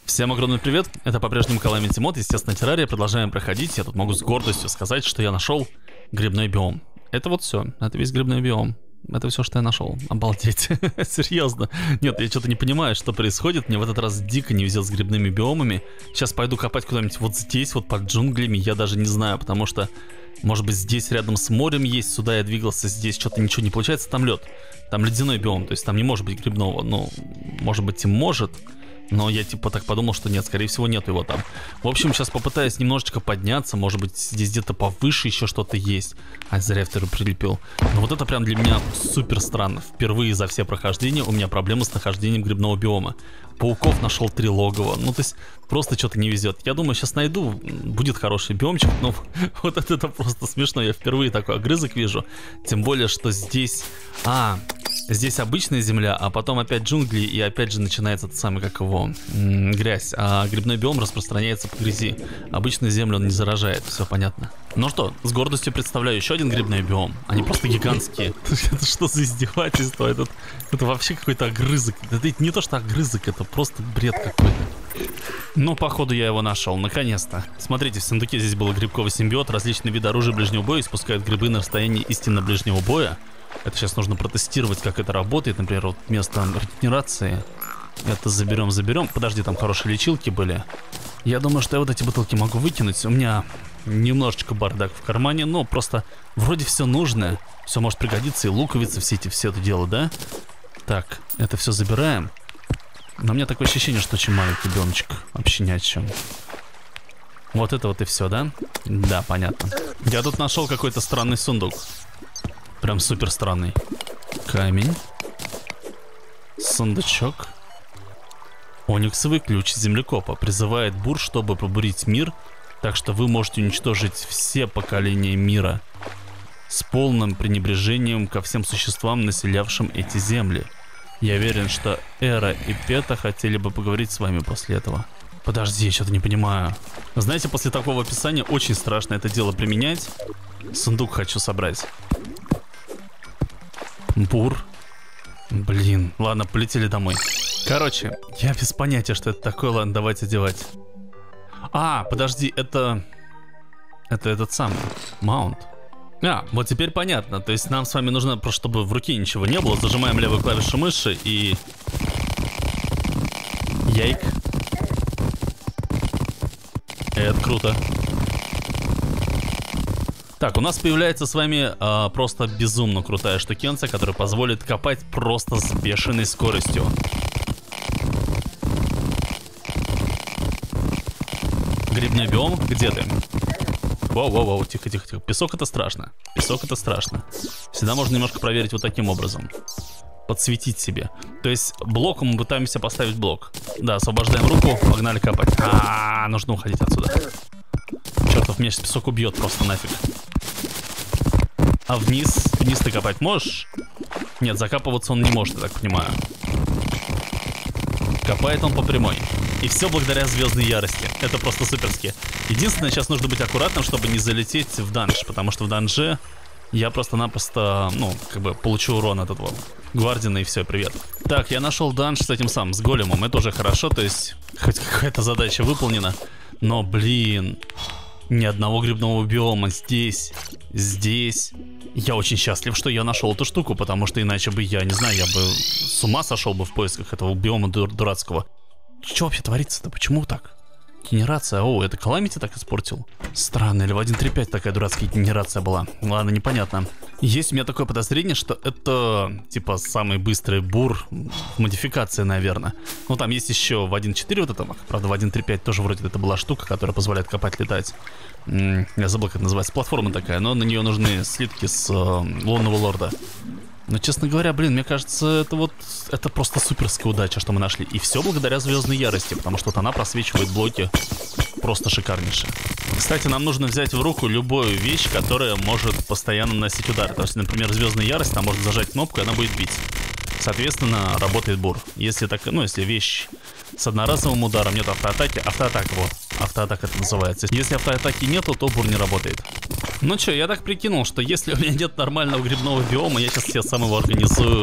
Всем огромный привет, это по-прежнему Calamity Mod, естественно, террария, продолжаем проходить. Я тут могу с гордостью сказать, что я нашел грибной биом. Это вот все, это весь грибной биом. Это все, что я нашел. Обалдеть. Серьезно. Нет, я что-то не понимаю, что происходит. Мне в этот раз дико не везет с грибными биомами. Сейчас пойду копать куда-нибудь вот здесь, вот под джунглями. Я даже не знаю, потому что, может быть, здесь рядом с морем есть. Сюда я двигался, здесь что-то ничего не получается. Там лед. Там ледяной биом, то есть там не может быть грибного. Ну, может быть, и может. Но я типа так подумал, что нет, скорее всего нет его там. В общем, сейчас попытаюсь немножечко подняться. Может быть, здесь где-то повыше еще что-то есть. А, зря я второй прилепил. Но вот это прям для меня супер странно. Впервые за все прохождения у меня проблемы с нахождением грибного биома. Пауков нашел 3 логова. Ну, то есть, просто что-то не везет. Я думаю, сейчас найду, будет хороший биомчик. Но вот это просто смешно. Я впервые такой огрызок вижу. Тем более, что здесь... Здесь обычная земля, а потом опять джунгли, и опять же начинается тот самый, как его, грязь. А грибной биом распространяется по грязи. Обычную землю он не заражает, все понятно. Ну что, с гордостью представляю еще один грибной биом. Они просто гигантские. Это что за издевательство? Это вообще какой-то огрызок. Это не то, что огрызок, это просто бред какой-то. Ну, походу, я его нашел, наконец-то. Смотрите, в сундуке здесь был грибковый симбиот. Различные виды оружия ближнего боя испускают грибы на расстоянии истинно ближнего боя. Это сейчас нужно протестировать, как это работает. Например, вот место регенерации. Это заберем. Подожди, там хорошие лечилки были. Я думаю, что я вот эти бутылки могу выкинуть. У меня немножечко бардак в кармане, но просто вроде все нужное. Все может пригодиться, и луковицы, все это дело, да? Так, это все забираем. Но у меня такое ощущение, что очень маленький биомчик. Вообще ни о чем. Вот это вот и все, да? Да, понятно. Я тут нашел какой-то странный сундук. Прям супер странный. Камень. Сундучок. Ониксовый ключ землекопа. Призывает бур, чтобы пробурить мир. Так что вы можете уничтожить все поколения мира. С полным пренебрежением ко всем существам, населявшим эти земли. Я уверен, что Эра и Пета хотели бы поговорить с вами после этого. Подожди, я что-то не понимаю. Знаете, после такого описания очень страшно это дело применять. Сундук хочу собрать. Бур. Блин, ладно, полетели домой. Короче, я без понятия, что это такое. Ладно, давайте одевать. Подожди, это этот самый маунт. Вот теперь понятно. То есть нам с вами нужно, просто чтобы в руке ничего не было. Зажимаем левую клавишу мыши и... Яйк. Это круто. Так, у нас появляется с вами просто безумно крутая штукенция, которая позволит копать просто с бешеной скоростью. Грибной биом, где ты? Воу, тихо. Песок это страшно. Всегда можно немножко проверить вот таким образом. Подсветить себе. То есть блоком мы пытаемся поставить блок. Да, освобождаем руку, погнали копать. Нужно уходить отсюда. Чертов, меня сейчас песок убьет просто нафиг. А вниз ты копать можешь? Нет, закапываться он не может, я так понимаю. Копает он по прямой. И все благодаря звездной ярости. Это просто суперски. Единственное, сейчас нужно быть аккуратным, чтобы не залететь в данж. Потому что в данже я просто-напросто, получу урон от этого гвардина, и все, привет. Так, я нашел данж с этим самым, с големом. Это уже хорошо, то есть хоть какая-то задача выполнена. Но, блин, ни одного грибного биома здесь. Я очень счастлив, что я нашел эту штуку, потому что иначе бы я, не знаю, я бы с ума сошел бы в поисках этого биома дурацкого. Что вообще творится-то? Почему так? Генерация. Это Calamity так испортил? Странно, или в 1.3.5 такая дурацкая генерация была? Ладно, непонятно. Есть у меня такое подозрение, что это типа самый быстрый бур в модификации, наверное. Ну, там есть еще в 1.4 вот это, правда, в 1.3.5 тоже вроде это была штука, которая позволяет копать, летать. Я забыл, как это называется, платформа такая, но на нее нужны слитки с лунного лорда. Но, честно говоря, блин, мне кажется, это просто суперская удача, что мы нашли. И все благодаря звездной ярости, потому что вот она просвечивает блоки просто шикарнейше. Кстати, нам нужно взять в руку любую вещь, которая может постоянно наносить удары. То есть, например, звездная ярость, там можно зажать кнопку, и она будет бить. Соответственно, работает бур. Если вещь с одноразовым ударом, нет автоатаки, автоатака это называется. Если автоатаки нету, то бур не работает. Ну чё, я так прикинул, что если у меня нет нормального грибного биома, я сейчас себе сам его организую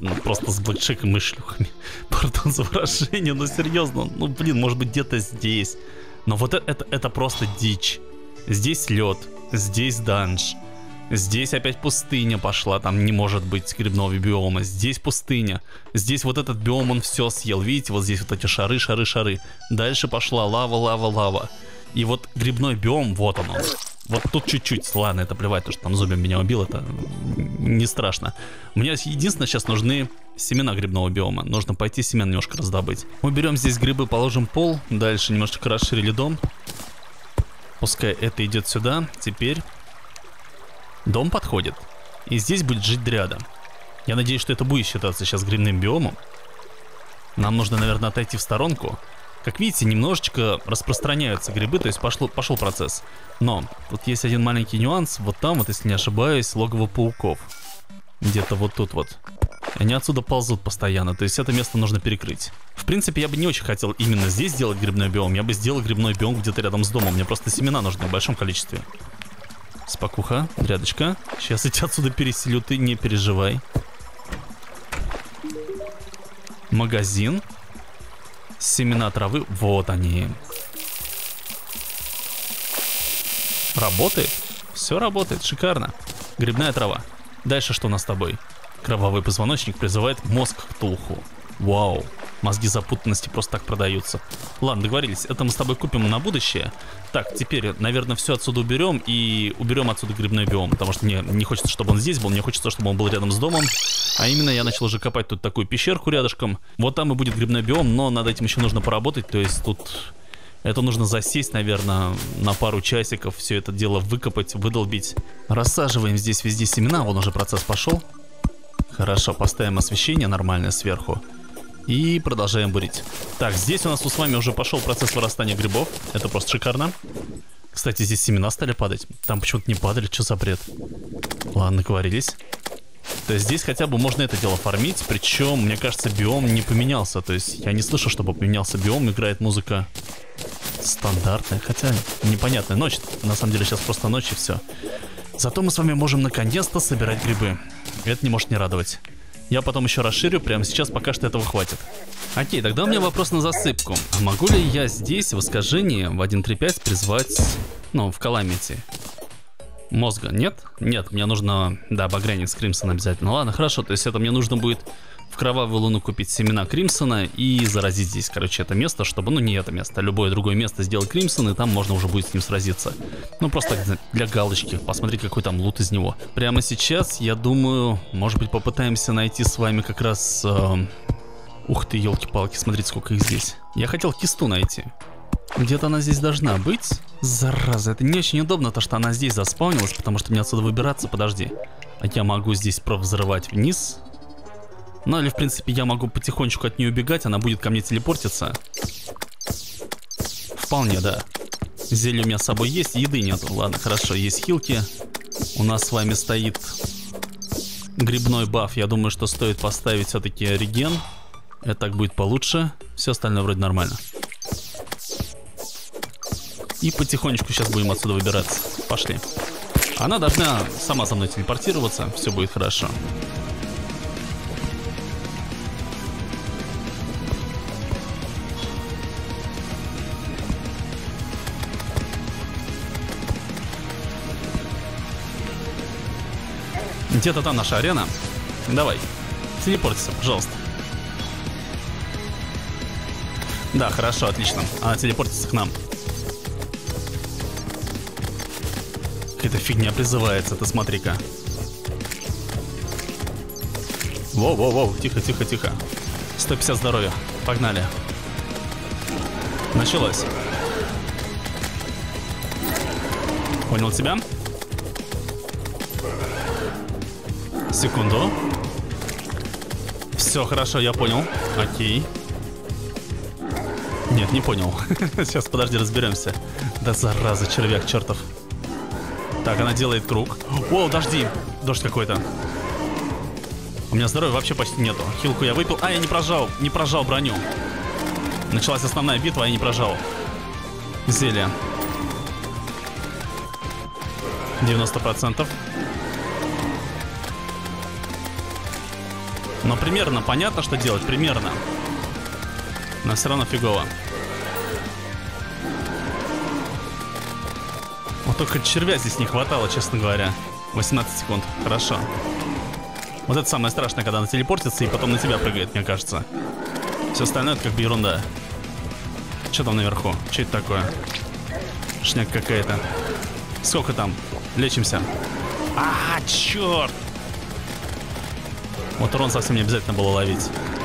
просто с блэкшеком и шлюхами. Пардон за выражение, но серьезно. Ну, блин, может быть, где-то здесь. Но вот это просто дичь. Здесь лед, здесь данж. Здесь опять пустыня пошла, там не может быть грибного биома. Здесь пустыня. Здесь вот этот биом, он все съел. Видите, вот здесь вот эти шары, шары, шары. Дальше пошла лава, лава, лава. И вот грибной биом, вот он. Вот тут чуть-чуть. Ладно, это плевать, то, что там зомби меня убил, это не страшно. Мне единственное сейчас нужны семена грибного биома. Нужно пойти семян немножко раздобыть. Мы берем здесь грибы, положим пол. Дальше немножечко расширили дом. Пускай это идет сюда. Теперь дом подходит. И здесь будет жить дряда. Я надеюсь, что это будет считаться сейчас грибным биомом. Нам нужно, наверное, отойти в сторонку. Как видите, немножечко распространяются грибы, то есть пошел процесс. Но тут есть один маленький нюанс. Вот там, вот, если не ошибаюсь, логово пауков. Где-то вот тут вот. Они отсюда ползут постоянно, то есть это место нужно перекрыть. В принципе, я бы не очень хотел именно здесь сделать грибной биом. Я бы сделал грибной биом где-то рядом с домом. Мне просто семена нужны в большом количестве. Спокуха, рядочка. Сейчас я тебя отсюда переселю, ты не переживай. Магазин. Семена травы, вот они. Работает? Все работает, шикарно. Грибная трава. Дальше что у нас с тобой? Кровавый позвоночник призывает мозг к Ктулху. Вау. Мозги запутанности просто так продаются. Ладно, договорились. Это мы с тобой купим на будущее. Так, теперь, наверное, все отсюда уберем. И уберем отсюда грибной биом. Потому что мне не хочется, чтобы он здесь был. Мне хочется, чтобы он был рядом с домом. А именно я начал уже копать тут такую пещерку рядышком. Вот там и будет грибной биом. Но над этим еще нужно поработать. То есть тут... Это нужно засесть, наверное, на пару часиков. Все это дело выкопать, выдолбить. Рассаживаем здесь везде семена. Вон уже процесс пошел. Хорошо, поставим освещение нормальное сверху. И продолжаем бурить. Так, здесь у нас с вами уже пошел процесс вырастания грибов. Это просто шикарно. Кстати, здесь семена стали падать. Там почему-то не падали, что за бред? Ладно, договорились. То есть здесь хотя бы можно это дело фармить. Причем, мне кажется, биом не поменялся. То есть я не слышу, чтобы поменялся биом. Играет музыка стандартная. Хотя непонятная. Ночь. На самом деле сейчас просто ночь и все. Зато мы с вами можем наконец-то собирать грибы. Это не может не радовать. Я потом еще расширю, прямо сейчас пока что этого хватит. Окей, тогда у меня вопрос на засыпку. А могу ли я здесь в искажении в 1.3.5 призвать, в Каламити? Мозга нет? Нет, мне нужно, да, багрянец Кримсона обязательно. Ладно, хорошо, то есть это мне нужно будет в Кровавую Луну купить семена Кримсона и заразить здесь, короче, это место, чтобы, не это место, а любое другое место сделать Кримсон, и там можно уже будет с ним сразиться. Просто для галочки, посмотреть, какой там лут из него. Прямо сейчас, я думаю, может быть, попытаемся найти с вами как раз... Ух ты, елки-палки, смотрите, сколько их здесь. Я хотел кисту найти. Где-то она здесь должна быть. Зараза, это не очень удобно, то что она здесь заспаунилась, потому что мне отсюда выбираться, подожди. А я могу здесь взрывать вниз. Или, в принципе, я могу потихонечку от нее убегать, она будет ко мне телепортиться. Вполне, да. Зелье у меня с собой есть, еды нету. Ладно, хорошо, есть хилки. У нас с вами стоит грибной баф. Я думаю, что стоит поставить все-таки реген. Это так будет получше. Все остальное вроде нормально. И потихонечку сейчас будем отсюда выбираться. Пошли. Она должна сама со мной телепортироваться. Все будет хорошо. Где-то там наша арена. Давай, телепортися, пожалуйста. Да, хорошо, отлично. Она телепортится к нам. Какая-то фигня призывается, ты смотри-ка. Воу-воу-воу, тихо-тихо-тихо. 150 здоровья, погнали. Началось. Понял тебя? Секунду. Все, хорошо, я понял. Окей. Нет, не понял. Сейчас, подожди, разберемся. Да зараза, червяк чертов. Так, она делает круг. О, дожди. Дождь какой-то. У меня здоровья вообще почти нету. Хилку я выпил. А, я не прожал броню. Началась основная битва, а я не прожал. Зелье. 90%. Но примерно понятно, что делать, примерно. Но все равно фигово. Вот только червя здесь не хватало, честно говоря. 18 секунд, хорошо. Вот это самое страшное, когда она телепортится и потом на тебя прыгает, мне кажется. Все остальное это как бы ерунда. Что там наверху? Что это такое? Шняк какая-то. Сколько там? Лечимся. А, черт! Вот урон совсем не обязательно было ловить.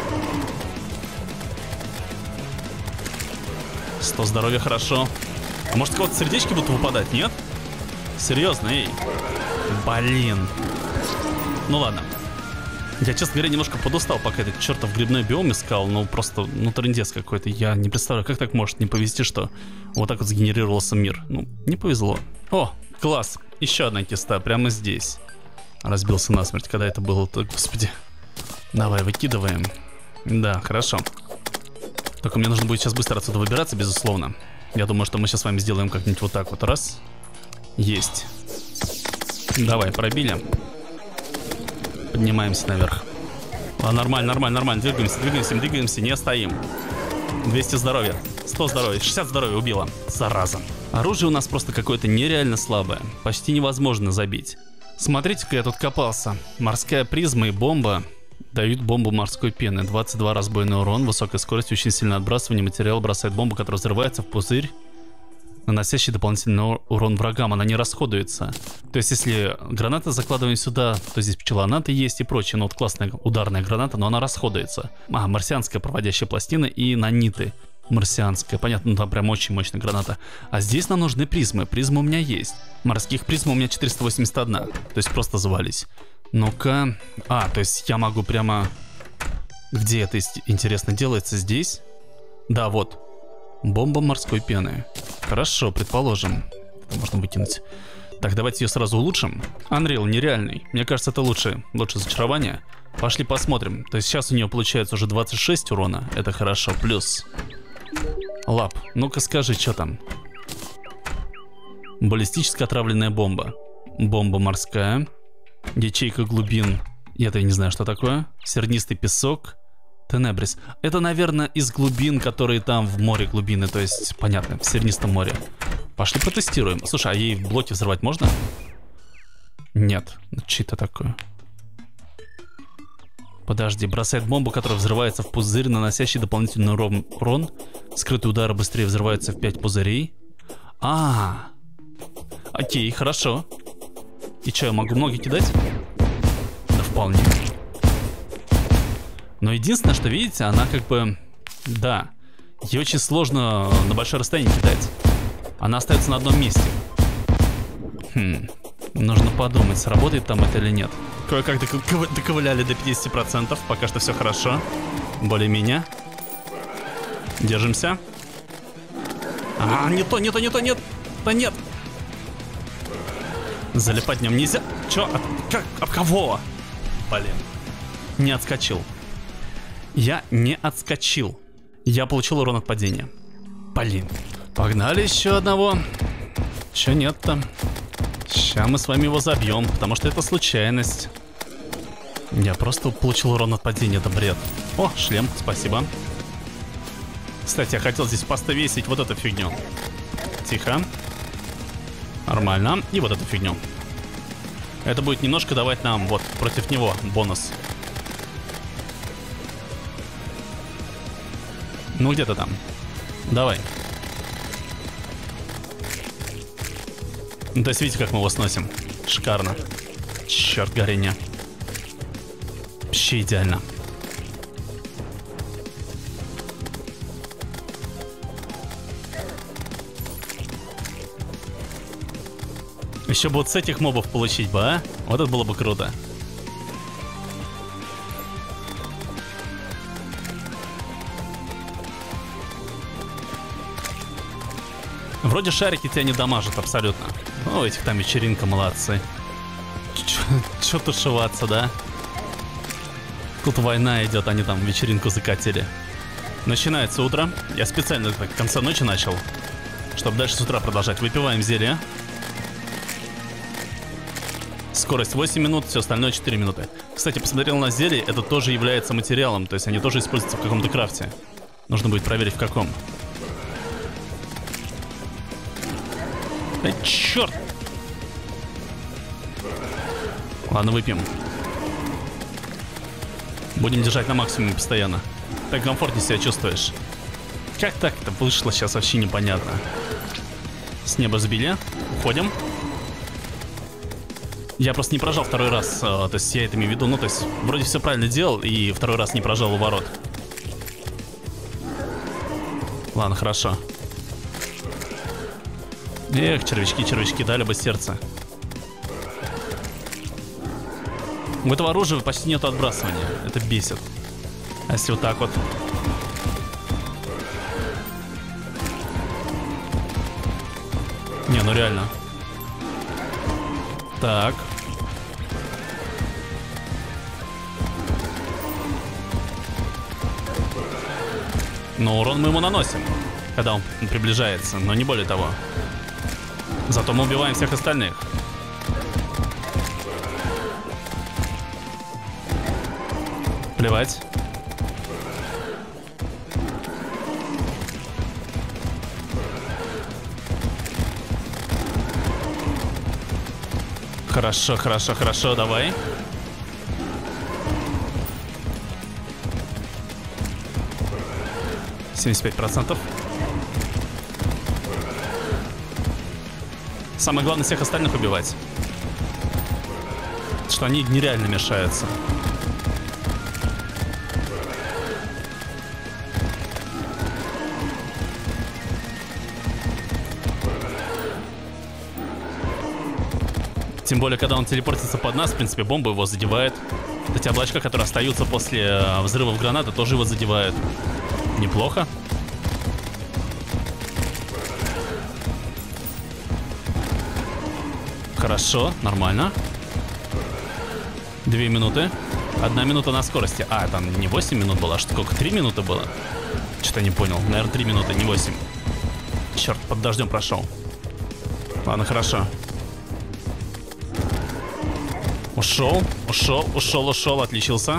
100 здоровья, хорошо. А может, кого-то сердечки будут выпадать, нет? Серьезно, эй. Блин. Ну ладно. Я, честно говоря, немножко подустал, пока этот чертов грибной биом искал. Ну, просто, ну, трындец какой-то. Я не представляю, как так может не повезти, что вот так вот сгенерировался мир. Ну, не повезло. О, класс. Еще одна киста прямо здесь. Разбился насмерть, когда это было-то, господи. Давай, выкидываем. Да, хорошо. Только мне нужно будет сейчас быстро отсюда выбираться, безусловно. Я думаю, что мы сейчас с вами сделаем как-нибудь вот так вот. Раз. Есть. Давай, пробили. Поднимаемся наверх. Нормально, нормально, нормально. Двигаемся, не стоим. 200 здоровья, 100 здоровья, 60 здоровья убило. Зараза. Оружие у нас просто какое-то нереально слабое. Почти невозможно забить. Смотрите-ка, я тут копался. Морская призма и бомба дают бомбу морской пены. 22 разбойный урон, высокая скорость, очень сильное отбрасывание. Материал бросает бомбу, которая взрывается в пузырь, наносящий дополнительный урон врагам. Она не расходуется. То есть, если гранаты закладываем сюда, то здесь пчелонаты есть и прочее. Ну вот классная ударная граната, но она расходуется. А, марсианская проводящая пластина и наниты. Марсианская, понятно, ну там прям очень мощная граната. А здесь нам нужны призмы. Призмы у меня есть. Морских призм у меня 481. То есть просто завались. Ну-ка. А, то есть я могу прямо... Где это, интересно, делается? Здесь? Да, вот. Бомба морской пены. Хорошо, предположим. Это можно выкинуть. Так, давайте ее сразу улучшим. Unreal нереальный. Мне кажется, это лучше зачарование. Пошли посмотрим. То есть сейчас у нее получается уже 26 урона. Это хорошо. Плюс. Лап. Ну-ка скажи, что там? Баллистическая отравленная бомба. Бомба морская. Ячейка глубин. Это я не знаю, что такое. Сернистый песок. Тенебрис. Это, наверное, из глубин, которые там в море глубины. То есть, понятно, в сернистом море. Пошли протестируем. Слушай, а ей в блоке взрывать можно? Нет. Что это такое? Подожди. Бросает бомбу, которая взрывается в пузырь, наносящий дополнительный урон. Скрытые удары быстрее взрываются в 5 пузырей. Окей, хорошо. И что, я могу много кидать? Да вполне. Но единственное, что видите, она как бы... Да. Ей очень сложно на большое расстояние кидать. Она остается на одном месте. Нужно подумать, сработает там это или нет. Кое-как доковыляли до 50%. Пока что все хорошо. Более-менее. Держимся. Не то, нет. Да нет. Залипать в нем нельзя. Чё? Об кого? Блин. Не отскочил. Я не отскочил. Я получил урон от падения. Блин. Погнали еще одного. Че нет-то? Сейчас мы с вами его забьем, потому что это случайность. Я просто получил урон от падения, это бред. О, шлем, спасибо. Кстати, я хотел здесь повесить вот эту фигню. Тихо. Нормально. И вот эту фигню. Это будет немножко давать нам вот против него бонус. Ну где-то там. Давай. Ну, то есть видите, как мы его сносим. Шикарно. Черт, горение. Вообще идеально. Еще бы вот с этих мобов получить бы, а? Вот это было бы круто. Вроде шарики тебя не дамажат абсолютно. Ну, этих там вечеринка, молодцы. Чё тушеваться, да? Тут война идет, они там вечеринку закатили. Начинается утро. Я специально так в конце ночи начал, чтобы дальше с утра продолжать. Выпиваем зелье. Скорость 8 минут, все остальное 4 минуты. Кстати, посмотрел на зелье, это тоже является материалом, то есть они тоже используются в каком-то крафте. Нужно будет проверить в каком. Ай, черт! Ладно, выпьем. Будем держать на максимуме постоянно. Так комфортнее себя чувствуешь. Как так это вышло, сейчас вообще непонятно. С неба сбили. Уходим. Я просто не прожал второй раз. То есть я это имею в виду. Ну, то есть вроде все правильно делал, и второй раз не прожал у ворот. Ладно, хорошо. Эх, червячки, дали бы сердце. У этого оружия почти нету отбрасывания. Это бесит. А если вот так вот? Не, ну реально. Так. Но урон мы ему наносим, когда он приближается, но не более того. Зато мы убиваем всех остальных. Плевать. Хорошо, давай. %. Самое главное всех остальных убивать. Что они нереально мешаются. Тем более, когда он телепортится под нас, в принципе, бомба его задевает. Эти облачка, которые остаются после взрывов гранаты, тоже его задевают. Неплохо. Хорошо, нормально. 2 минуты. 1 минута на скорости. А, там не 8 минут было, а сколько? 3 минуты было? Что-то не понял. Наверное, 3 минуты, не 8. Черт, под дождем прошел. Ладно, хорошо. Ушел, отличился.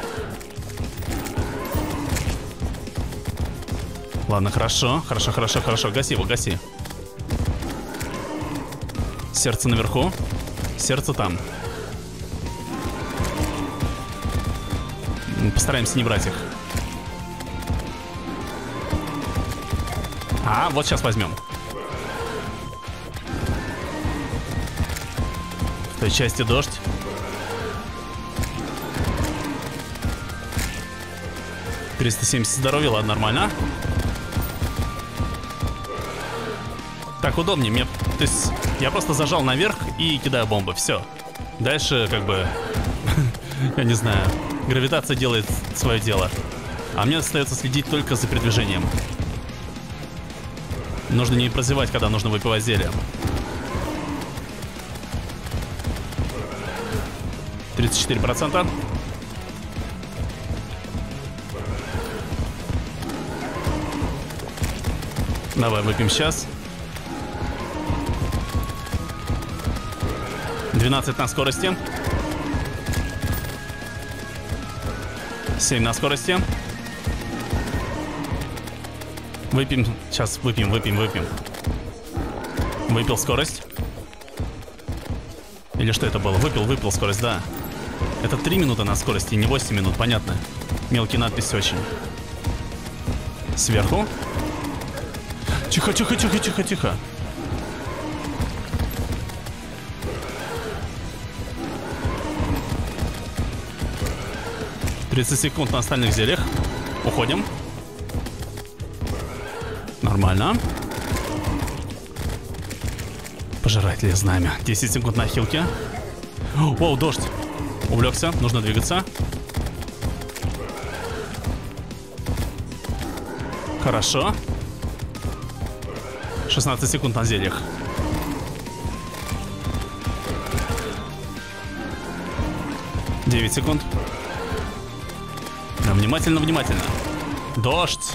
Ладно, хорошо. Гаси его, гаси. Сердце наверху. Сердце там. Постараемся не брать их. А, вот сейчас возьмем. В той части дождь. $370 здоровья, ладно, нормально. Так удобнее мне. То есть я просто зажал наверх и кидаю бомбы. Все. Дальше как бы я не знаю. Гравитация делает свое дело. А мне остается следить только за передвижением. Нужно не прозевать, когда нужно выпивать зелье. 34%. Давай выпьем сейчас. 12 на скорости. 7 на скорости. Выпьем. Сейчас выпьем. Выпил скорость. Или что это было? Выпил скорость, да. Это 3 минуты на скорости, не 8 минут, понятно. Мелкие надписи очень. Сверху. Тихо. 30 секунд на остальных зельях. Уходим. Нормально. Пожиратель знамя. 10 секунд на хилке. Оу, дождь. Увлекся, нужно двигаться. Хорошо. 16 секунд на зельях. Девять секунд. Да, внимательно. Дождь.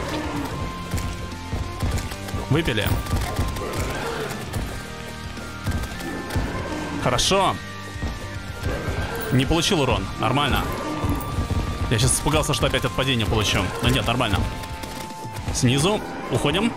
Выпили. Хорошо. Не получил урон. Нормально. Я сейчас испугался, что опять от падения получу. Но нет, нормально. Снизу. Уходим.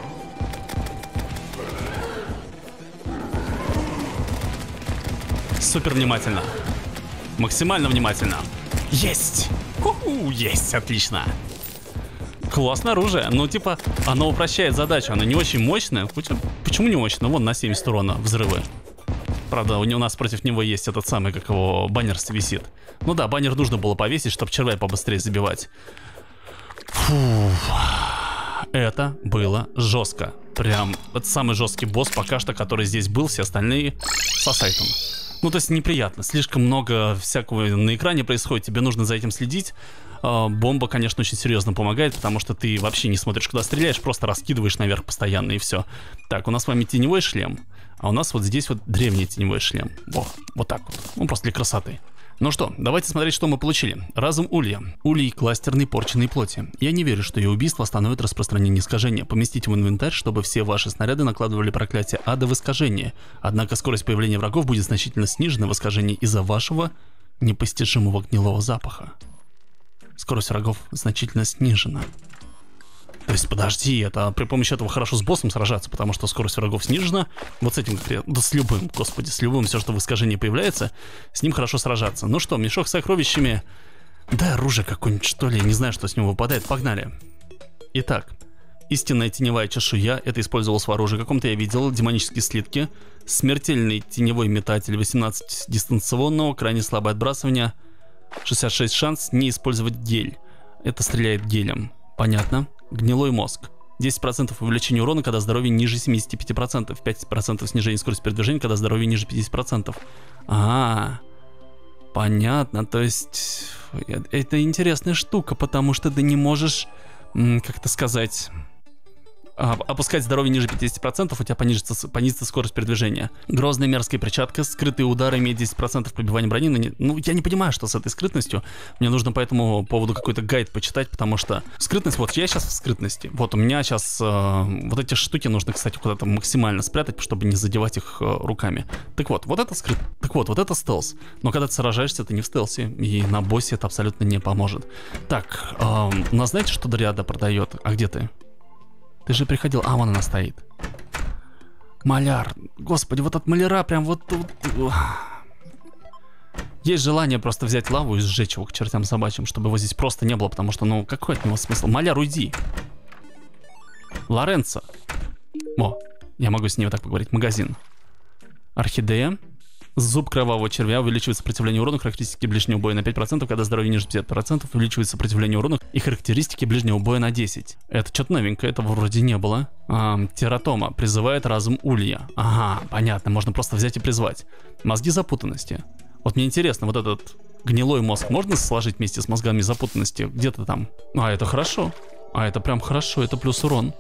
Супер внимательно. Максимально внимательно. Есть! Ху-ху, есть, отлично. Классное оружие. Ну, типа, оно упрощает задачу. Оно не очень мощное. Почему не мощное? Вон на 70 урона взрывы. Правда, у нас против него есть этот самый, как его, баннер висит. Ну да, баннер нужно было повесить, чтобы червя побыстрее забивать. Фу. Это было жестко. Прям, это самый жесткий босс пока что, который здесь был. Все остальные со сайтом. Ну, то есть неприятно. Слишком много всякого на экране происходит. Тебе нужно за этим следить. Бомба, конечно, очень серьезно помогает, потому что ты вообще не смотришь, куда стреляешь, просто раскидываешь наверх постоянно, и все. Так, у нас с вами теневой шлем, а у нас вот здесь вот древний теневой шлем. Во, вот так вот. Ну, просто для красоты. Ну что, давайте смотреть, что мы получили. Разум Улья. Улей кластерной порченной плоти. Я не верю, что ее убийство остановит распространение искажения. Поместите в инвентарь, чтобы все ваши снаряды накладывали проклятие ада в искажение. Однако скорость появления врагов будет значительно снижена в искажении из-за вашего непостижимого гнилого запаха. Скорость врагов значительно снижена. То есть, подожди, это при помощи этого хорошо с боссом сражаться, потому что скорость врагов снижена. Вот с этим, да с любым, господи, с любым, все, что в искажении появляется, с ним хорошо сражаться. Ну что, мешок с сокровищами. Да, оружие какое-нибудь, что ли, не знаю, что с него выпадает, погнали. Итак, истинная теневая чешуя, это использовалось в оружии каком-то, я видел, демонические слитки, смертельный теневой метатель, 18 дистанционного, крайне слабое отбрасывание, 66 шанс не использовать гель. Это стреляет гелем, понятно. Гнилой мозг. 10% увеличения урона, когда здоровье ниже 75%. 5% снижения скорости передвижения, когда здоровье ниже 50%. Понятно. То есть, это интересная штука, потому что ты не можешь, как это сказать... опускать здоровье ниже 50%, у тебя понизится скорость передвижения. Грозная мерзкая перчатка, скрытые удары имеют 10% пробивания брони. Ну, я не понимаю, что с этой скрытностью. Мне нужно по этому поводу какой-то гайд почитать, потому что скрытность, вот я сейчас в скрытности. Вот у меня сейчас вот эти штуки нужно, кстати, куда-то максимально спрятать, чтобы не задевать их руками. Так вот это вот это стелс. Но когда ты сражаешься, ты не в стелсе, и на боссе это абсолютно не поможет. Так, у нас знаете, что Дриада продает? А где ты? Ты же приходил, вон она стоит. Маляр. Господи, вот от маляра прям вот тут. Есть желание просто взять лаву и сжечь его к чертям собачьим, чтобы его здесь просто не было, потому что, ну, какой от него смысл? Маляр, уйди. Лоренцо. Я могу с ней вот так поговорить. Магазин. Орхидея. Зуб кровавого червя увеличивает сопротивление урону, характеристики ближнего боя на 5%, когда здоровье ниже 50%, увеличивает сопротивление урону и характеристики ближнего боя на 10%. Это что-то новенькое, этого вроде не было. Тератома призывает разум Улья. Ага, понятно, можно просто взять и призвать. Мозги запутанности. Вот мне интересно, вот этот гнилой мозг можно сложить вместе с мозгами запутанности? Где-то там. Это хорошо. Это прям хорошо, это плюс урон.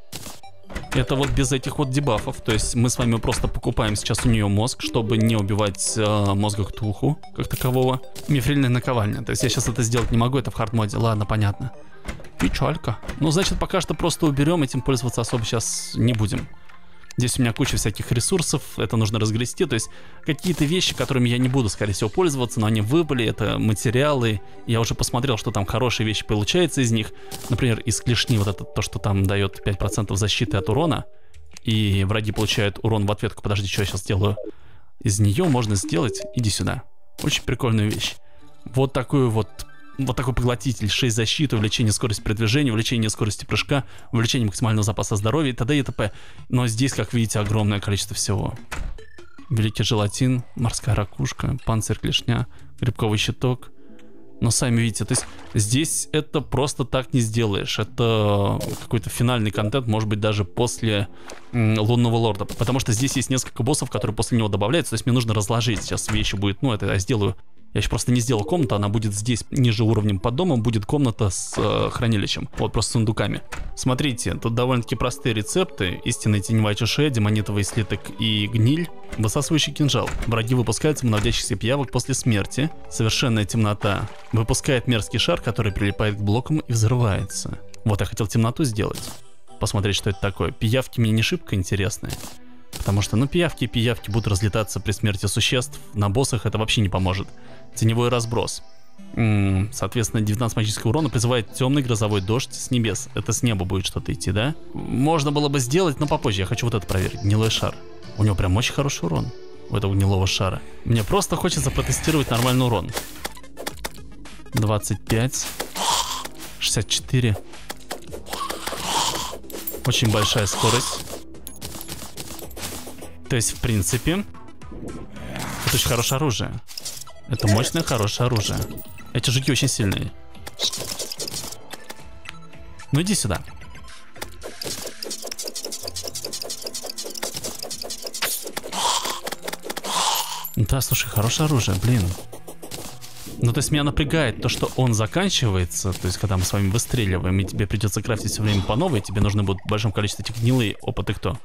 Это вот без этих вот дебафов. То есть мы с вами просто покупаем сейчас у нее мозг, чтобы не убивать мозга Ктулху как такового. Мифрильная наковальня. То есть я сейчас это сделать не могу, это в хардмоде. Ладно, понятно. Печалька. Ну, значит, пока что просто уберем, этим пользоваться особо сейчас не будем. Здесь у меня куча всяких ресурсов, это нужно разгрести, то есть какие-то вещи, которыми я не буду, скорее всего, пользоваться, но они выпали, это материалы, я уже посмотрел, что там хорошие вещи получаются из них, например, из клешни вот это то, что там дает 5% защиты от урона, и враги получают урон в ответку. Подожди, что я сейчас сделаю? Из нее можно сделать, иди сюда, очень прикольную вещь, вот такой поглотитель, 6 защиты, увеличение скорости передвижения, увеличение скорости прыжка, увеличение максимального запаса здоровья и т.д. и т.п. Но здесь, как видите, огромное количество всего. Великий желатин, морская ракушка, панцирь клешня, грибковый щиток. Но сами видите, то есть здесь это просто так не сделаешь. Это какой-то финальный контент, может быть, даже после Лунного Лорда. Потому что здесь есть несколько боссов, которые после него добавляются. То есть мне нужно разложить. Сейчас вещи будет, это я сделаю. Я еще просто не сделал комнату, она будет здесь ниже уровнем под домом, будет комната с хранилищем, вот просто с сундуками. Смотрите, тут довольно-таки простые рецепты. Истинная теневая чешуя, демонитовый слиток и гниль. Высасывающий кинжал. Враги выпускают самонаводящихся пиявок после смерти. Совершенная темнота. Выпускает мерзкий шар, который прилипает к блокам и взрывается. Вот я хотел темноту сделать. Посмотреть, что это такое. Пиявки мне не шибко интересные. Потому что, ну, пиявки и пиявки будут разлетаться при смерти существ. На боссах это вообще не поможет. Теневой разброс. Соответственно, 19 магического урона призывает темный грозовой дождь с небес. Это с неба будет что-то идти, да? Можно было бы сделать, но попозже. Я хочу вот это проверить. Гнилой шар. У него прям очень хороший урон. У этого гнилого шара. Мне просто хочется протестировать нормальный урон. 25. 64. Очень большая скорость. То есть, в принципе, это очень хорошее оружие. Это мощное, хорошее оружие. Эти жуки очень сильные. Ну иди сюда. Да, слушай, хорошее оружие, блин. Ну, то есть меня напрягает то, что он заканчивается. То есть, когда мы с вами выстреливаем, и тебе придется крафтить все время по новой, тебе нужно будет в большом количестве этих гнилые. Опа, ты кто?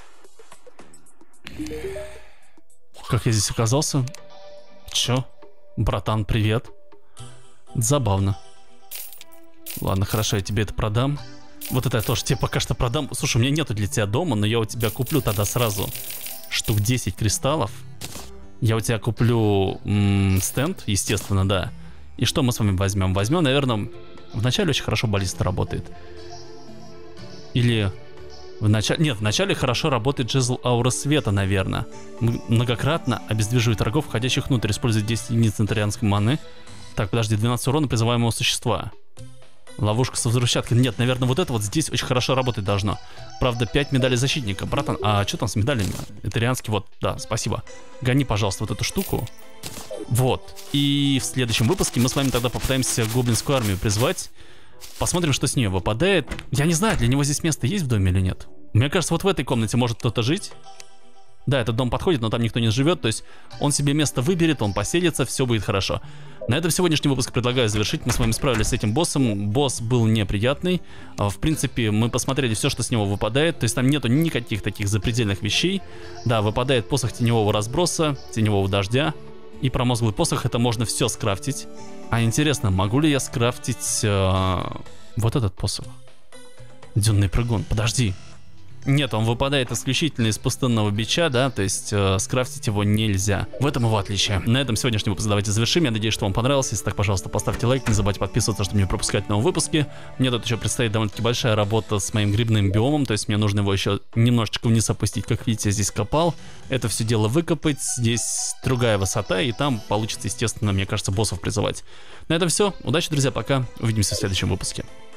Как я здесь оказался? Чё? Братан, привет. Забавно. Ладно, хорошо, я тебе это продам. Вот это я тоже тебе пока что продам. Слушай, у меня нету для тебя дома, но я у тебя куплю тогда сразу штук 10 кристаллов. Я у тебя куплю стенд, естественно, да. И что мы с вами возьмем? Возьмем, наверное, вначале очень хорошо баллиста работает. Или... Нет, вначале хорошо работает жезл ауры света, наверное. Многократно обездвиживает врагов, входящих внутрь, использует 10 единиц интарианской маны. Так, подожди, 12 урона призываемого существа. Ловушка со взрывчаткой. Нет, наверное, вот это вот здесь очень хорошо работать должно. Правда, 5 медалей защитника. Братан, а что там с медалями? Интарианский, вот, да, спасибо. Гони, пожалуйста, вот эту штуку. Вот. И в следующем выпуске мы с вами тогда попытаемся гоблинскую армию призвать. Посмотрим, что с нее выпадает. Я не знаю, для него здесь место есть в доме или нет. Мне кажется, вот в этой комнате может кто-то жить. Да, этот дом подходит, но там никто не живет. То есть он себе место выберет, он поселится, все будет хорошо. На этом сегодняшний выпуск предлагаю завершить. Мы с вами справились с этим боссом. Босс был неприятный. В принципе, мы посмотрели все, что с него выпадает. То есть там нету никаких таких запредельных вещей. Да, выпадает посох теневого разброса, теневого дождя. И промозглый посох, это можно все скрафтить. А интересно, могу ли я скрафтить вот этот посох? Дюнный прыгун, подожди. Нет, он выпадает исключительно из пустынного бича, да, то есть скрафтить его нельзя. В этом его отличие. На этом сегодняшний выпуск давайте завершим. Я надеюсь, что вам понравился. Если так, пожалуйста, поставьте лайк. Не забывайте подписываться, чтобы не пропускать новые выпуски. Мне тут еще предстоит довольно-таки большая работа с моим грибным биомом, то есть мне нужно его еще немножечко вниз опустить. Как видите, я здесь копал. Это все дело выкопать. Здесь другая высота, и там получится, естественно, мне кажется, боссов призывать. На этом все. Удачи, друзья, пока. Увидимся в следующем выпуске.